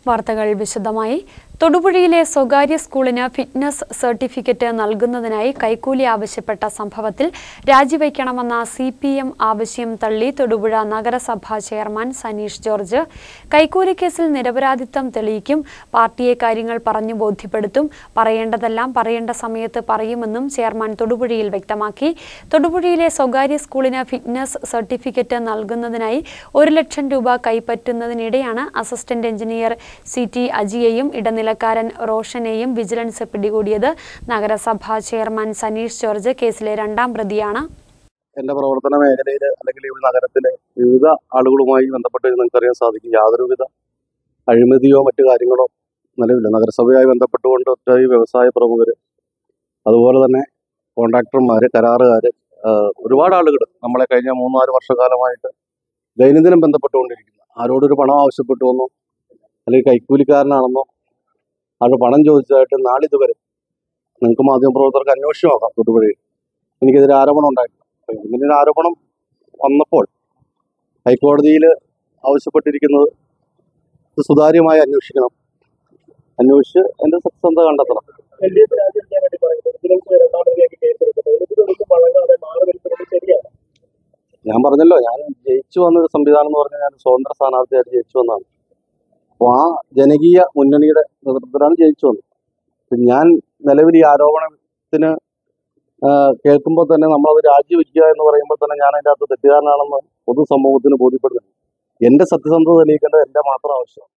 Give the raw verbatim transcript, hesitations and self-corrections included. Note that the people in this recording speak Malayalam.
വാർത്തകൾ വിശദമായി. തൊടുപുഴയിലെ സ്വകാര്യ സ്കൂളിന് ഫിറ്റ്നസ് സർട്ടിഫിക്കറ്റ് നൽകുന്നതിനായി കൈക്കൂലി ആവശ്യപ്പെട്ട സംഭവത്തിൽ രാജിവയ്ക്കണമെന്ന സി പി എം ആവശ്യം തള്ളി തൊടുപുഴ നഗരസഭാ ചെയർമാൻ സനീഷ് ജോർജ്. കൈക്കൂലി കേസിൽ നിരപരാധിത്വം തെളിയിക്കും, പാർട്ടിയെ കാര്യങ്ങൾ പറഞ്ഞു ബോധ്യപ്പെടുത്തും, പറയേണ്ടതെല്ലാം പറയേണ്ട സമയത്ത് പറയുമെന്നും ചെയർമാൻ തൊടുപുഴയിൽ വ്യക്തമാക്കി. തൊടുപുഴയിലെ സ്വകാര്യ സ്കൂളിന് ഫിറ്റ്നസ് സർട്ടിഫിക്കറ്റ് നൽകുന്നതിനായി ഒരു ലക്ഷം രൂപ കൈപ്പറ്റുന്നതിനിടെയാണ് അസിസ്റ്റന്റ് എഞ്ചിനീയർ സി ടി അജിയെയും ഇടനിലക്കാരൻ റോഷനെയും വിജിലൻസ് പിടികൂടിയത്. നഗരസഭാ ചെയർമാൻ സനീഷ് ജോർജ് കേസിലെ രണ്ടാം പ്രതിയാണ്. എന്റെ പ്രവർത്തന മേഖലയിൽ അല്ലെങ്കിൽ ഈ നഗരത്തിലെ വിവിധ ആളുകളുമായി ബന്ധപ്പെട്ട് നിങ്ങൾക്കറിയാൻ സാധിക്കും, യാതൊരുവിധ അഴിമതിയോ മറ്റു കാര്യങ്ങളോ നിലവില്ല. നഗരസഭയുമായി ബന്ധപ്പെട്ടുകൊണ്ട് ഒറ്റ വ്യവസായ പ്രമുഖർ, അതുപോലെ തന്നെ കോൺട്രാക്ടർമാർ, കരാറുകാർ, ഒരുപാട് ആളുകൾ നമ്മളെ കഴിഞ്ഞ മൂന്നാല് വർഷക്കാലമായിട്ട് ദൈനംദിനം ബന്ധപ്പെട്ടുകൊണ്ടിരിക്കുന്നു. ആരോടൊരു പണം ആവശ്യപ്പെട്ടു വന്നോ അല്ലെങ്കിൽ കൈക്കൂലിക്കാരനാണെന്നോ അത് പണം ചോദിച്ചതായിട്ട് നാളിതുവരെ നിങ്ങൾക്ക് മാധ്യമപ്രവർത്തകർക്ക് അന്വേഷണം നോക്കാം. തൊടുപുഴയിൽ എനിക്കെതിരെ ആരോപണം ഉണ്ടായിട്ടുണ്ട്. ഇങ്ങനെ ഒരു ആരോപണം വന്നപ്പോൾ ഹൈക്കോടതിയിൽ ആവശ്യപ്പെട്ടിരിക്കുന്നത് സുതാര്യമായി അന്വേഷിക്കണം, അന്വേഷിച്ച് എൻ്റെ സത്യസന്ധത കണ്ടെത്തണം. ഞാൻ പറഞ്ഞല്ലോ, ഞാൻ ജയിച്ചു വന്നൊരു സംവിധാനം എന്ന് പറഞ്ഞാൽ ഞാൻ സ്വതന്ത്ര സ്ഥാനാർത്ഥിയായിട്ട് ജയിച്ചു വന്നതാണ്. അപ്പോൾ ആ ജനകീയ മുന്നണിയുടെ നേതൃത്വത്തിലാണ് ജയിച്ചു വന്നത്. ഞാൻ നിലവിൽ ഈ ആരോപണത്തിന് കേൾക്കുമ്പോൾ തന്നെ നമ്മളത് രാജിവെക്കുക എന്ന് പറയുമ്പോൾ തന്നെ ഞാൻ അതിൻ്റെ അകത്ത് തെറ്റുകാരനാണെന്ന് പൊതുസമൂഹത്തിന് ബോധ്യപ്പെടുന്നുണ്ട്. എൻ്റെ സത്യസന്ധത തെളിയിക്കേണ്ടത് എൻ്റെ മാത്രം ആവശ്യമാണ്.